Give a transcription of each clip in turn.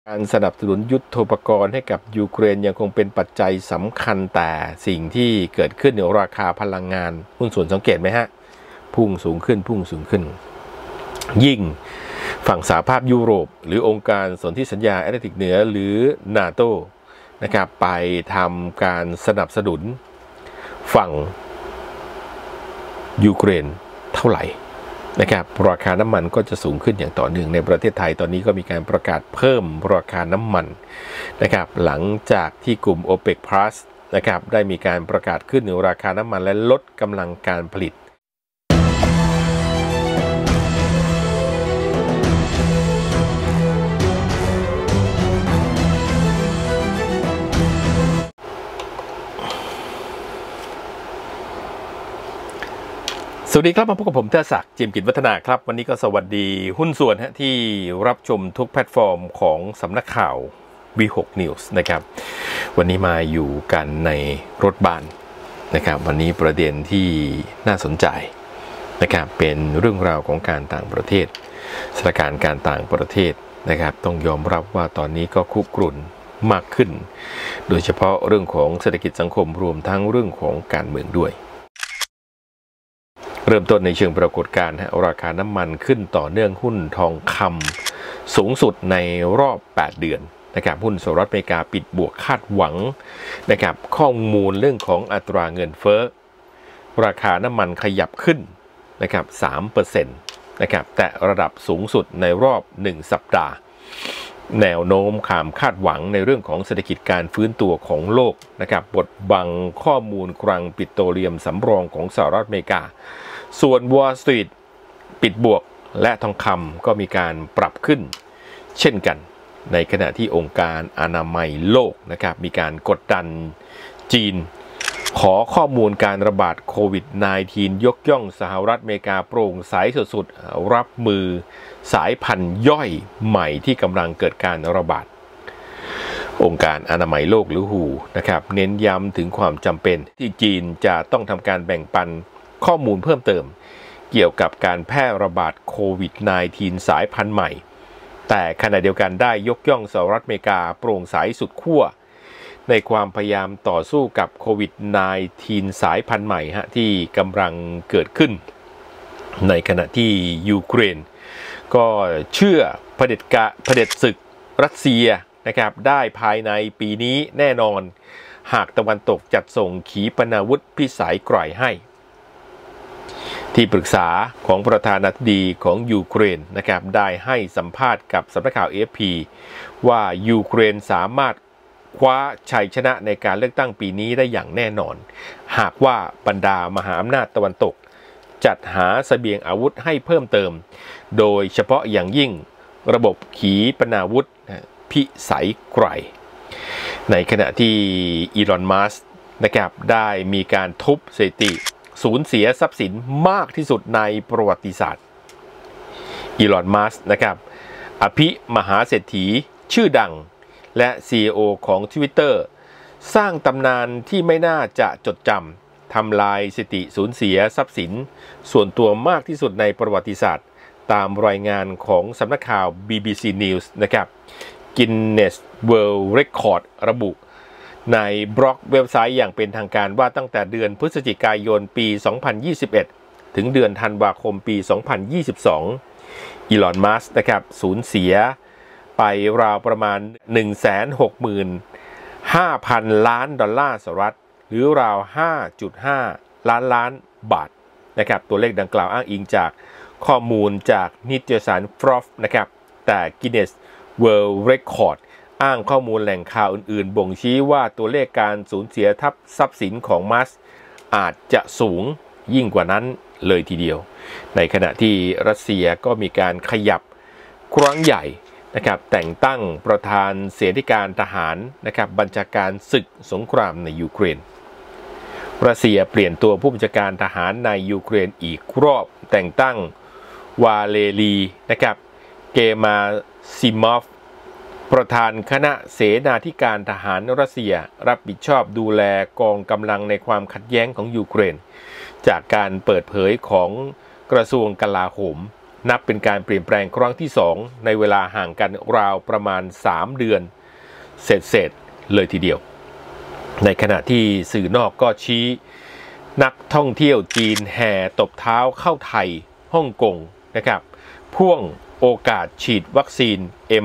การสนับสนุนยุทโธปกรณ์ให้กับยูเครนยังคงเป็นปัจจัยสำคัญแต่สิ่งที่เกิดขึ้นในราคาพลังงานหุ้นส่วนสังเกตไหมฮะพุ่งสูงขึ้นยิ่งฝั่งสหภาพยุโรปหรือองค์การสนธิสัญญาแอตแลนติกเหนือหรือนาโตนะครับไปทำการสนับสนุนฝั่งยูเครนเท่าไหร่นะครับราคาน้ำมันก็จะสูงขึ้นอย่างต่อเนื่องในประเทศไทยตอนนี้ก็มีการประกาศเพิ่มราคาน้ำมันนะครับหลังจากที่กลุ่ม OPEC Plus นะครับได้มีการประกาศขึ้นราคาน้ำมันและลดกำลังการผลิตสวัสดีครับมาพบกับผมเทอศักดิ์ จิมกิจวัฒนาครับวันนี้ก็สวัสดีหุ้นส่วนที่รับชมทุกแพลตฟอร์มของสำนักข่าว V6 News นะครับวันนี้มาอยู่กันในรถบ้านนะครับวันนี้ประเด็นที่น่าสนใจนะครับเป็นเรื่องราวของการต่างประเทศสถานการณ์การต่างประเทศนะครับต้องยอมรับว่าตอนนี้ก็คุกรุ่นมากขึ้นโดยเฉพาะเรื่องของเศรษฐกิจสังคมรวมทั้งเรื่องของการเมืองด้วยเริ่มต้นในเชิงปรากฏการณ์ราคาน้ำมันขึ้นต่อเนื่องหุ้นทองคำสูงสุดในรอบ8เดือนนะครับหุ้นสหรัฐอเมริกาปิดบวกคาดหวังนะครับข้อมูลเรื่องของอัตราเงินเฟ้อราคาน้ำมันขยับขึ้นนะครับ 3% นะครับแต่ระดับสูงสุดในรอบ1สัปดาห์แนวโน้มความคาดหวังในเรื่องของเศรษฐกิจการฟื้นตัวของโลกนะครับบดบังข้อมูลคลังปิโตรเลียมสำรองของสหรัฐอเมริกาส่วน Wall Street ปิดบวกและทองคำก็มีการปรับขึ้นเช่นกันในขณะที่องค์การอนามัยโลกนะครับมีการกดดันจีนขอข้อมูลการระบาดโควิด -19 ยกย่องสหรัฐอเมริกาโปร่งใสสุดๆรับมือสายพันธุ์ย่อยใหม่ที่กำลังเกิดการระบาดองค์การอนามัยโลกหรือ WHO นะครับเน้นย้ำถึงความจำเป็นที่จีนจะต้องทำการแบ่งปันข้อมูลเพิ่มเติมเกี่ยวกับการแพร่ระบาดโควิด -19 สายพันธุ์ใหม่แต่ขณะเดียวกันได้ยกย่องสหรัฐอเมริกาโปร่งใสสุดขั้วในความพยายามต่อสู้กับโควิด -19 สายพันธุ์ใหม่ที่กำลังเกิดขึ้นในขณะที่ยูเครนก็เชื่อเผด็จศึกรัสเซียนะครับได้ภายในปีนี้แน่นอนหากตะวันตกจัดส่งขีปนาวุธพิสัยไกลให้ที่ปรึกษาของประธานาธิบดีของยูเครนนะครับได้ให้สัมภาษณ์กับสำนักข่าว AFP ว่ายูเครนสามารถคว้าชัยชนะในการเลือกตั้งปีนี้ได้อย่างแน่นอนหากว่าบรรดามหาอำนาจตะวันตกจัดหาเสบียงอาวุธให้เพิ่มเติมโดยเฉพาะอย่างยิ่งระบบขีปนาวุธพิสัยไกลในขณะที่อีลอน มัสก์นะครับได้มีการทุบสถิติสูญเสียทรัพย์สินมากที่สุดในประวัติศาสตร์อีลอน มัสก์นะครับอภิมหาเศรษฐีชื่อดังและ CEO ของ Twitter สร้างตำนานที่ไม่น่าจะจดจำทำลายสถิติสูญเสียทรัพย์สินส่วนตัวมากที่สุดในประวัติศาสตร์ตามรายงานของสำนักข่าว BBC News นะครับ Guinness World Record ระบุในบล็อกเว็บไซต์อย่างเป็นทางการว่าตั้งแต่เดือนพฤศจิกายนปี 2021 ถึงเดือนธันวาคมปี 2022 อีลอน มัสก์นะครับสูญเสียไปราวประมาณ 165,000 ล้านดอลลาร์สหรัฐหรือราว 5.5 ล้านบาทนะครับตัวเลขดังกล่าวอ้างอิงจากข้อมูลจากนิตยสาร Forbes นะครับแต่ Guinness World Recordอ้างข้อมูลแหล่งข่าวอื่นๆบ่งชี้ว่าตัวเลขการสูญเสียทรัพย์สินของมัสก์อาจจะสูงยิ่งกว่านั้นเลยทีเดียวในขณะที่รัสเซียก็มีการขยับครั้งใหญ่นะครับแต่งตั้งประธานเสนาธิการทหารนะครับบัญชาการศึกสงครามในยูเครนรัสเซียเปลี่ยนตัวผู้บัญชาการทหารในยูเครนอีกรอบแต่งตั้งวาเลรีนะครับเกมาซิมอฟประธานคณะเสนาธิการทหารรัสเซียรับผิดชอบดูแลกองกำลังในความขัดแย้งของยูเครนจากการเปิดเผยของกระทรวงกลาโหมนับเป็นการเปลี่ยนแปลงครั้งที่2ในเวลาห่างกันราวประมาณ3เดือนเศษเลยทีเดียวในขณะที่สื่อนอกก็ชี้นักท่องเที่ยวจีนแห่ตบเท้าเข้าไทยฮ่องกงนะครับพ่วงโอกาสฉีดวัคซีน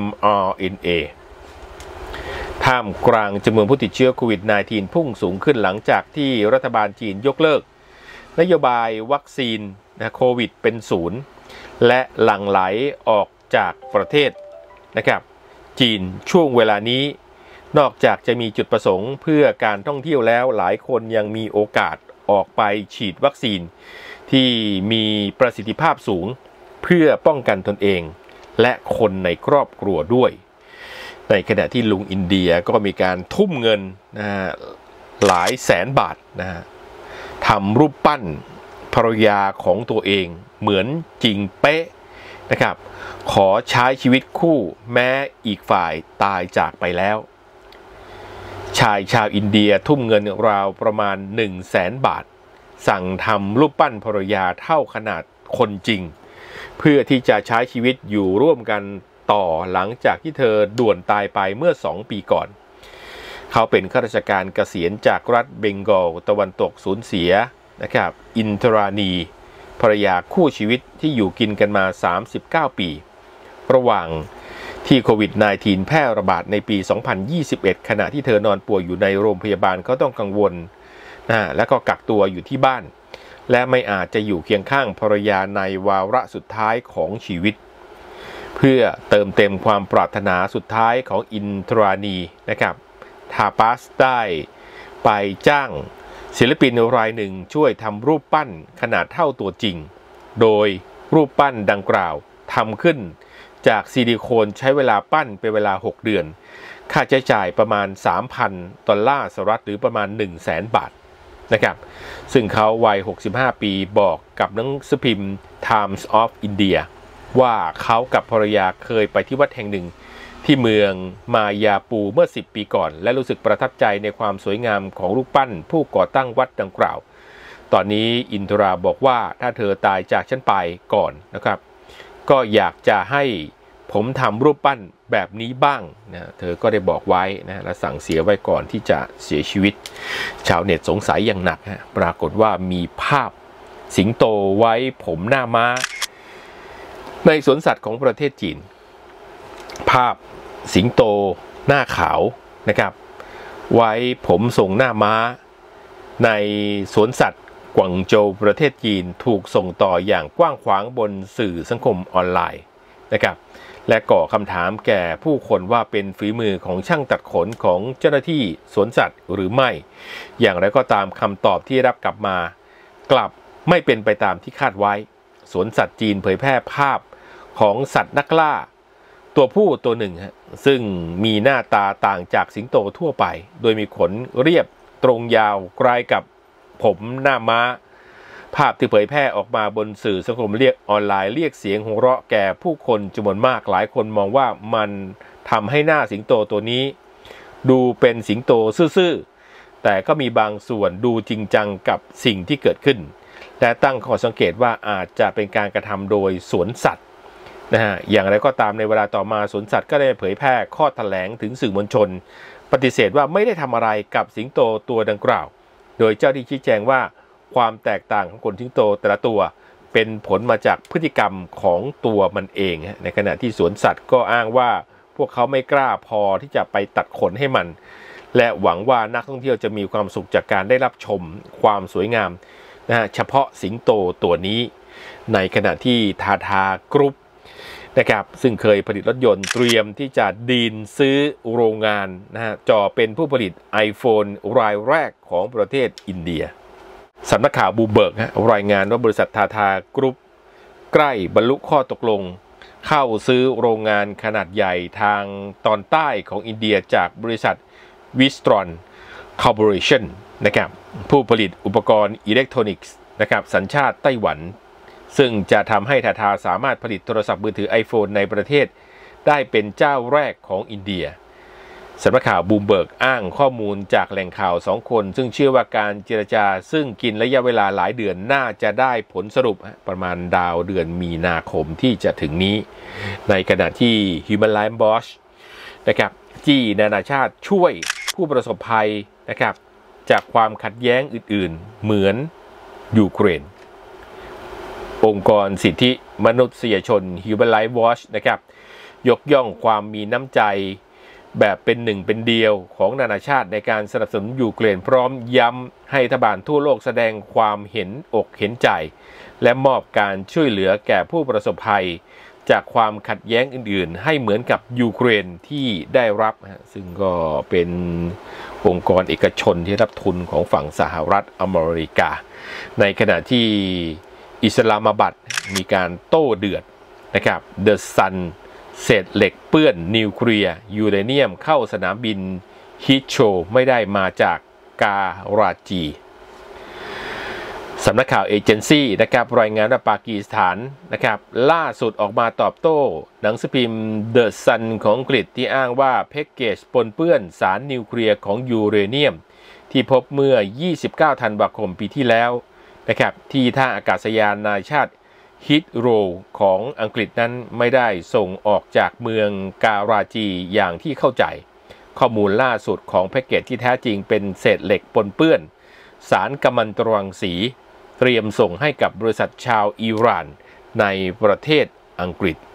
mRNA ท่ามกลางจำนวนผู้ติดเชื้อโควิด -19 พุ่งสูงขึ้นหลังจากที่รัฐบาลจีนยกเลิกนโยบายวัคซีนโควิดเป็นศูนย์และหลั่งไหลออกจากประเทศนะครับจีนช่วงเวลานี้นอกจากจะมีจุดประสงค์เพื่อการท่องเที่ยวแล้วหลายคนยังมีโอกาสออกไปฉีดวัคซีนที่มีประสิทธิภาพสูงเพื่อป้องกันตนเองและคนในครอบครัวด้วยในขณะที่ลุงอินเดียก็มีการทุ่มเงินหลายแสนบาททำรูปปั้นภรรยาของตัวเองเหมือนจริงเป๊ะนะครับขอใช้ชีวิตคู่แม้อีกฝ่ายตายจากไปแล้วชายชาวอินเดียทุ่มเงินราวประมาณ 100,000 บาทสั่งทำรูปปั้นภรรยาเท่าขนาดคนจริงเพื่อที่จะใช้ชีวิตอยู่ร่วมกันต่อหลังจากที่เธอด่วนตายไปเมื่อ2 ปีก่อนเขาเป็นข้าราชการเกษียณจากรัฐเบงกอลตะวันตกสูญเสียนะครับอินทรานีภรรยาคู่ชีวิตที่อยู่กินกันมา39 ปีระหว่างที่โควิด -19 แพร่ระบาดในปี 2021 ขณะที่เธอนอนป่วยอยู่ในโรงพยาบาลก็ต้องกังวลและก็กักตัวอยู่ที่บ้านและไม่อาจจะอยู่เคียงข้างภรรยาในวาระสุดท้ายของชีวิตเพื่อเติมเต็มความปรารถนาสุดท้ายของอินทรานีนะครับทาปาสได้ไปจ้างศิลปินรายหนึ่งช่วยทำรูปปั้นขนาดเท่าตัวจริงโดยรูปปั้นดังกล่าวทำขึ้นจากซิลิโคนใช้เวลาปั้นเป็นเวลา6 เดือนค่าใช้จ่ายประมาณ $3,000 หรือประมาณ 100,000 บาทนะครับซึ่งเขาวัย65 ปีบอกกับหนังสือพิมพ์ Times of India ว่าเขากับภรรยาเคยไปที่วัดแห่งหนึ่งที่เมืองมายาปูเมื่อ10 ปีก่อนและรู้สึกประทับใจในความสวยงามของรูปปั้นผู้ก่อตั้งวัดดังกล่าวตอนนี้อินทราบอกว่าถ้าเธอตายจากฉันไปก่อนนะครับก็อยากจะให้ผมทำรูปปั้นแบบนี้บ้างนะเธอก็ได้บอกไว้นะและสั่งเสียไว้ก่อนที่จะเสียชีวิตชาวเน็ตสงสัยอย่างหนักปรากฏว่ามีภาพสิงโตไว้ผมหน้าม้าในสวนสัตว์ของประเทศจีนภาพสิงโตหน้าขาวนะครับไว้ผมทรงหน้าม้าในสวนสัตว์กวางโจวประเทศจีนถูกส่งต่ออย่างกว้างขวางบนสื่อสังคมออนไลน์นะครับและก่อคำถามแก่ผู้คนว่าเป็นฝีมือของช่างตัดขนของเจ้าหน้าที่สวนสัตว์หรือไม่อย่างไรก็ตามคำตอบที่รับกลับมากลับไม่เป็นไปตามที่คาดไว้สวนสัตว์จีนเผยแพร่ภาพของสัตว์นักล่าตัวผู้ตัวหนึ่งซึ่งมีหน้าตาต่างจากสิงโตทั่วไปโดยมีขนเรียบตรงยาวคล้ายกับผมหน้าม้าภาพที่เผยแพร่ออกมาบนสื่อสังคมออนไลน์เรียกเสียงหัวเราะแก่ผู้คนจำนวนมากหลายคนมองว่ามันทำให้หน้าสิงโตตัวนี้ดูเป็นสิงโตซื่อๆแต่ก็มีบางส่วนดูจริงจังกับสิ่งที่เกิดขึ้นและตั้งข้อสังเกตว่าอาจจะเป็นการกระทำโดยสวนสัตว์อย่างไรก็ตามในเวลาต่อมาสวนสัตว์ก็ได้เผยแพร่ข้อแถลงถึงสื่อมวลชนปฏิเสธว่าไม่ได้ทำอะไรกับสิงโตตัวดังกล่าวโดยเจ้าที่ชี้แจงว่าความแตกต่างของขนสิงโตแต่ละตัวเป็นผลมาจากพฤติกรรมของตัวมันเองในขณะที่สวนสัตว์ก็อ้างว่าพวกเขาไม่กล้าพอที่จะไปตัดขนให้มันและหวังว่านักท่องเที่ยวจะมีความสุขจากการได้รับชมความสวยงามเฉพาะสิงโตตัวนี้ในขณะที่ทาทากรุ๊ปนะครับซึ่งเคยผลิตรถยนต์เตรียมที่จะดีลซื้อโรงงานจ่อเป็นผู้ผลิต iPhone รายแรกของประเทศอินเดียสำนักข่าวบูเบิร์กรายงานว่าบริษัททาทากรุ๊ปใกล้บรรลุข้อตกลงเข้าซื้อโรงงานขนาดใหญ่ทางตอนใต้ของอินเดียจากบริษัทวิสตรอนคอร์ปอเรชั่นนะครับผู้ผลิตอุปกรณ์อิเล็กทรอนิกส์นะครับสัญชาติไต้หวันซึ่งจะทำให้ทาทาสามารถผลิตโทรศัพท์มือถือ iPhone ในประเทศได้เป็นเจ้าแรกของอินเดียสำนักข่าวบูมเบิร์กอ้างข้อมูลจากแหล่งข่าว2 คนซึ่งเชื่อว่าการเจรจาซึ่งกินระยะเวลาหลายเดือนน่าจะได้ผลสรุปประมาณดาวเดือนมีนาคมที่จะถึงนี้ในขณะที่ Human Rights Watch นะครับจี้นานาชาติช่วยผู้ประสบภัยนะครับจากความขัดแย้งอื่นๆเหมือนยูเครนองค์กรสิทธิมนุษยชน Human Rights Watch นะครับยกย่องความมีน้ำใจแบบเป็นหนึ่งเป็นเดียวของนานาชาติในการสนับสนุนยูเครนพร้อมย้ำให้รัฐบาลทั่วโลกแสดงความเห็นอกเห็นใจและมอบการช่วยเหลือแก่ผู้ประสบภัยจากความขัดแย้งอื่นๆให้เหมือนกับยูเครนที่ได้รับซึ่งก็เป็นองค์กรเอกชนที่รับทุนของฝั่งสหรัฐอเมริกาในขณะที่อิสลามาบัดมีการโต้เดือดนะครับเดอะซันเศษเหล็กเปื้อนนิวเคลียร์ยูเรเนียมเข้าสนามบินฮิโชไม่ได้มาจากการาจีสำนักข่าวเอเจนซี่นะครับรายงานว่าปากีสถานนะครับล่าสุดออกมาตอบโต้หนังสือพิมพ์เดอะซันของอังกฤษที่อ้างว่าแพ็กเกจปนเปื้อนสารนิวเคลียร์ของยูเรเนียมที่พบเมื่อ 29 ธันวาคมปีที่แล้วนะครับที่ท่าอากาศยานนานาชาติฮิตโรของอังกฤษนั้นไม่ได้ส่งออกจากเมืองการาจีอย่างที่เข้าใจข้อมูลล่าสุดของแพ็กเกจที่แท้จริงเป็นเศษเหล็กปนเปื้อนสารกัมมันตรังสีเตรียมส่งให้กับบริษัทชาวอิหร่านในประเทศอังกฤษ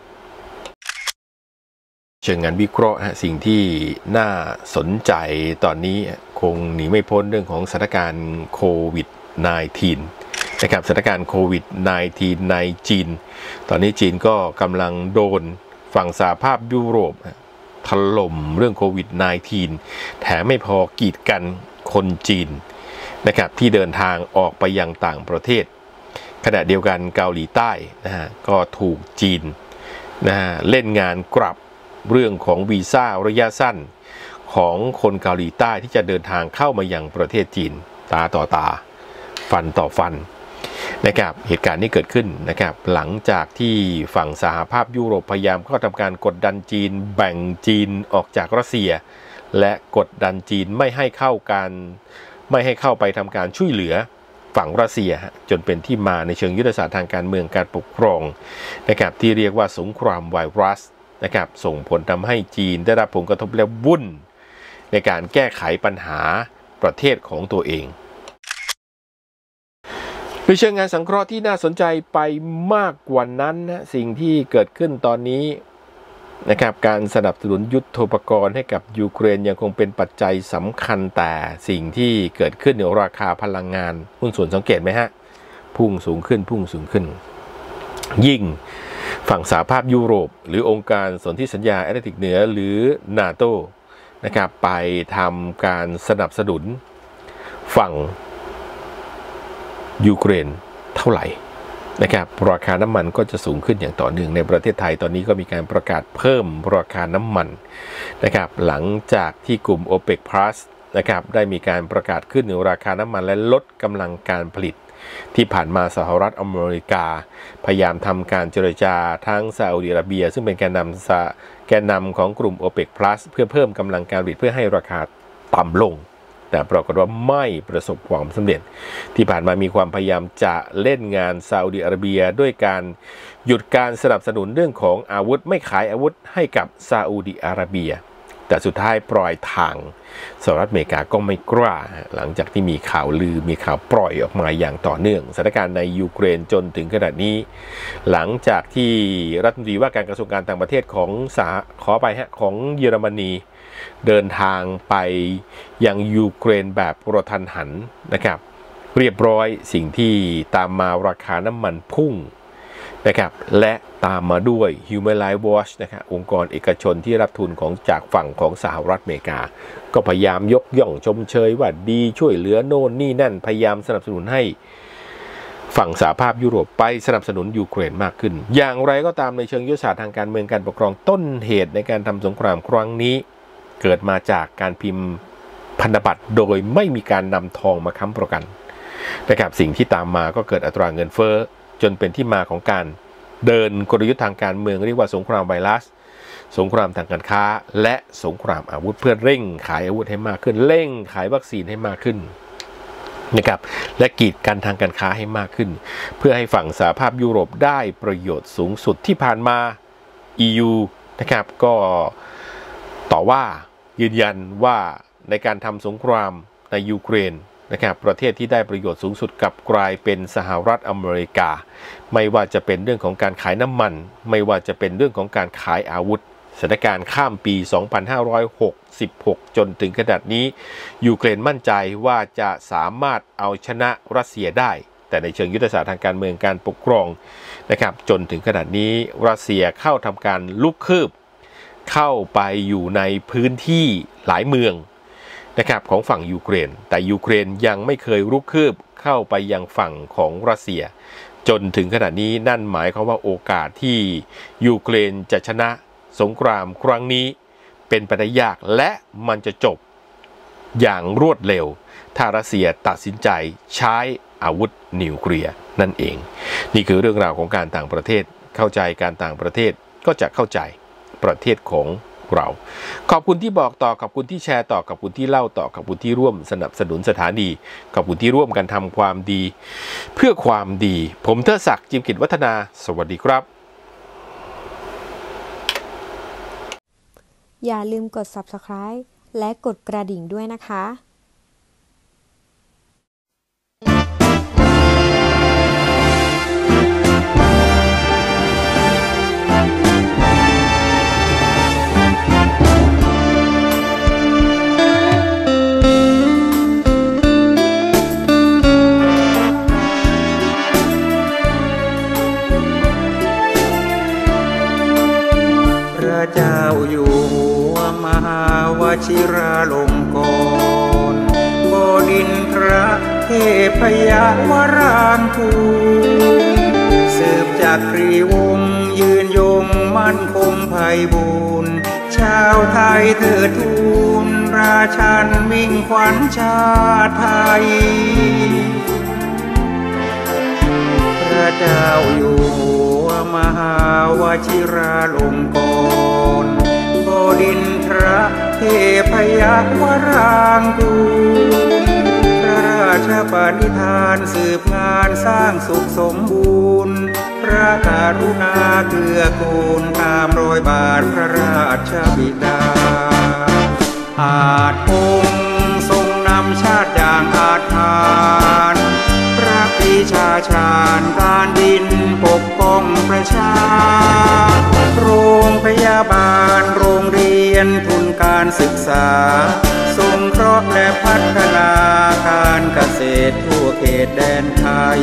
เชิงงานวิเคราะห์สิ่งที่น่าสนใจตอนนี้คงหนีไม่พ้นเรื่องของสถานการณ์โควิด -19 นะครับสถานการณ์โควิด -19 ในจีนตอนนี้จีนก็กำลังโดนฝั่งสหภาพยุโรปถล่มเรื่องโควิด -19 แถมไม่พอกีดกันคนจีนนะครับที่เดินทางออกไปยังต่างประเทศขณะเดียวกันเกาหลีใต้นะฮะก็ถูกจีนนะฮะเล่นงานกลับเรื่องของวีซ่าระยะสั้นของคนเกาหลีใต้ที่จะเดินทางเข้ามายังประเทศจีนตาต่อตาฟันต่อฟันนะครับเหตุการณ์นี้เกิดขึ้นนะครับหลังจากที่ฝั่งสหภาพยุโรปพยายามเข้าทำการกดดันจีนแบ่งจีนออกจากรัสเซียและกดดันจีนไม่ให้เข้าไปทำการช่วยเหลือฝั่งรัสเซียจนเป็นที่มาในเชิงยุทธศาสตร์ทางการเมืองการปกครองนะครับที่เรียกว่าสงครามไวรัสนะครับส่งผลทำให้จีนได้รับผลกระทบและวุ่นในการแก้ไขปัญหาประเทศของตัวเองคือเชิงงานสังเคราะห์ที่น่าสนใจไปมากกว่านั้นนะสิ่งที่เกิดขึ้นตอนนี้นะครับการสนับสนุนยุทโธปกรณ์ให้กับยูเครนยังคงเป็นปัจจัยสำคัญแต่สิ่งที่เกิดขึ้นในราคาพลังงานหุ้นส่วนสังเกตไหมฮะพุ่งสูงขึ้นยิ่งฝั่งสหภาพยุโรปหรือองค์การสนธิสัญญาแอตแลนติกเหนือหรือนาโตนะครับไปทำการสนับสนุนฝั่งยูเครนเท่าไหร่นะครับราคาน้ำมันก็จะสูงขึ้นอย่างต่อเนื่องในประเทศไทยตอนนี้ก็มีการประกาศเพิ่มราคาน้ำมันนะครับหลังจากที่กลุ่ม OPEC Plus นะครับได้มีการประกาศขึ้นราคาน้ำมันและลดกำลังการผลิตที่ผ่านมาสหรัฐอเมริกาพยายามทำการเจรจาทั้งซาอุดิอาระเบียซึ่งเป็นแกนนำของกลุ่ม OPEC Plus เพื่อเพิ่มกำลังการผลิตเพื่อให้ราคาต่ำลงแต่ปรากฏว่าไม่ประสบความสำเร็จที่ผ่านมามีความพยายามจะเล่นงานซาอุดิอาระเบียด้วยการหยุดการสนับสนุนเรื่องของอาวุธไม่ขายอาวุธให้กับซาอุดิอาระเบียแต่สุดท้ายปล่อยทางสหรัฐอเมริกาก็ไม่กล้าหลังจากที่มีข่าวลือมีข่าวปล่อยออกมาอย่างต่อเนื่องสถานการณ์ในยูเครนจนถึงขณะนี้หลังจากที่รัฐมนตรีว่าการกระทรวงการต่างประเทศของของเยอรมนีเดินทางไปยังยูเครนแบบกระทันหันนะครับเรียบร้อยสิ่งที่ตามมาราคาน้ำมันพุ่งนะครับและตามมาด้วย Human Rights Watch นะครับองค์กรเอกชนที่รับทุนจากฝั่งของสหรัฐอเมริกาก็พยายามยกย่องชมเชยว่าดีช่วยเหลือโน่นนี่นั่นพยายามสนับสนุนให้ฝั่งสหภาพยุโรปไปสนับสนุนยูเครนมากขึ้นอย่างไรก็ตามในเชิงยุทธศาสตร์ทางการเมืองการปกครองต้นเหตุในการทำสงครามครั้งนี้เกิดมาจากการพิมพ์พันธบัตรโดยไม่มีการนำทองมาค้ำประกันนะครับสิ่งที่ตามมาก็เกิดอัตราเงินเฟ้อจนเป็นที่มาของการเดินกลยุทธ์ทางการเมืองเรียกว่าสงครามไวรัสสงครามทางการค้าและสงครามอาวุธเพื่อเร่งขายอาวุธให้มากขึ้นเร่งขายวัคซีนให้มากขึ้นนะครับและกีดกันทางการค้าให้มากขึ้นเพื่อให้ฝั่งสหภาพยุโรปได้ประโยชน์สูงสุดที่ผ่านมา EU นะครับก็ต่อว่ายืนยันว่าในการทำสงครามในยูเครนนะครับประเทศที่ได้ประโยชน์สูงสุดกลับกลายเป็นสหรัฐอเมริกาไม่ว่าจะเป็นเรื่องของการขายน้ำมันไม่ว่าจะเป็นเรื่องของการขายอาวุธสถานการณ์ข้ามปี 2566 จนถึงขนาดนี้ยูเครนมั่นใจว่าจะสามารถเอาชนะรัสเซียได้แต่ในเชิงยุทธศาสตร์ทางการเมืองการปกครองนะครับจนถึงขนาดนี้รัสเซียเข้าทำการลุกคืบเข้าไปอยู่ในพื้นที่หลายเมืองนะครับของฝั่งยูเครนแต่ยูเครนยังไม่เคยรุกคืบเข้าไปยังฝั่งของรัสเซียจนถึงขณะนี้นั่นหมายความว่าโอกาสที่ยูเครนจะชนะสงครามครั้งนี้เป็นไปได้ยากและมันจะจบอย่างรวดเร็วถ้ารัสเซียตัดสินใจใช้อาวุธนิวเคลียร์นั่นเองนี่คือเรื่องราวของการต่างประเทศเข้าใจการต่างประเทศก็จะเข้าใจประเทศของเราขอบคุณที่บอกต่อขอบคุณที่แชร์ต่อขอบคุณที่เล่าต่อขอบคุณที่ร่วมสนับสนุนสถานีขอบคุณที่ร่วมกันทำความดีเพื่อความดีผมเทิดศักดิ์ จิมกิจวัฒนาสวัสดีครับอย่าลืมกด Subscribe และกดกระดิ่งด้วยนะคะพระเจ้าอยู่หัวมหาวชิราลงกรณ์บดินทรเทพยวรางคูสืบจากกรีวงศ์ยืนยงมั่นคงไพบูรณ์ชาวไทยเถิดทูลราชันมิ่งขวัญชาติไทยพระเจ้าอยู่หัวมหาวชิราลงกรณ์บดินทรเทพยวรางคูพระราชปณิธานสืบงานสร้างสุขสมบูรณ์พระกรุณาเกื้อกูลตามรอยบาทพระราชบิดาอาจพงทรงนำชาติอย่างอาจหารพระปรีชาชาญการดินปกป้องประชาโรงพยาบาลโรงเรียนทุนการศึกษาสงเคราะห์และพัฒนาการเกษตรทั่วเขตแดนไทย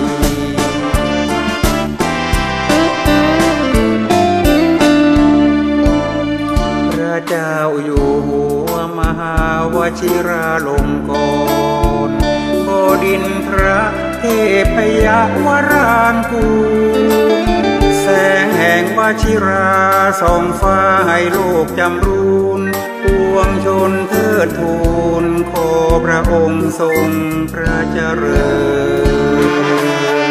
พระเจ้าอยู่หัวมหาวชิราลงกรณ์บดินทรเทพยวรางคูแสงแห่งวชิราส่องฟ้าให้โลกจำรูนปวงชนเทิดทูลขอพระองค์ทรงพระเจริญ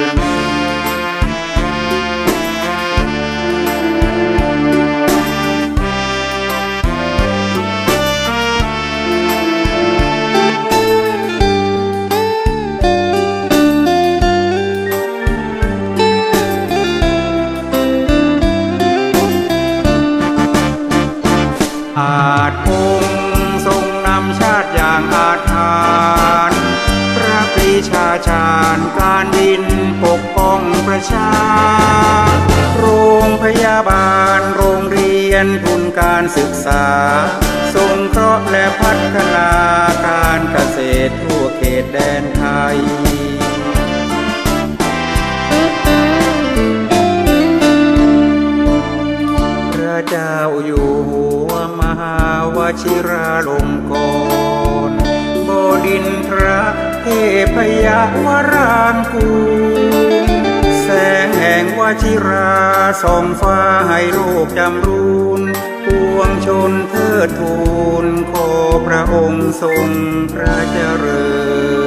อาจพงทรงนำชาติอย่างอาจหารพระปรีชาชาญการดินปกป้องประชาโรงพยาบาลโรงเรียนทุนการศึกษาสงเคราะห์และพัฒนาการเกษตรทั่วเขตแดนไทยพระเจ้าอยู่หัวมหาวชิราลงกรณ์บดินทรเทพยวรางคูแสงแห่งวชิราส่องฟ้าให้โลกจำรูนปวงชนเทิดทูลขอพระองค์ทรงพระเจริญ